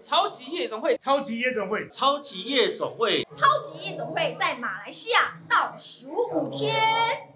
超级夜总会， 超级夜总会， 超级夜总会， 超级夜总会在马来西亚倒数5天。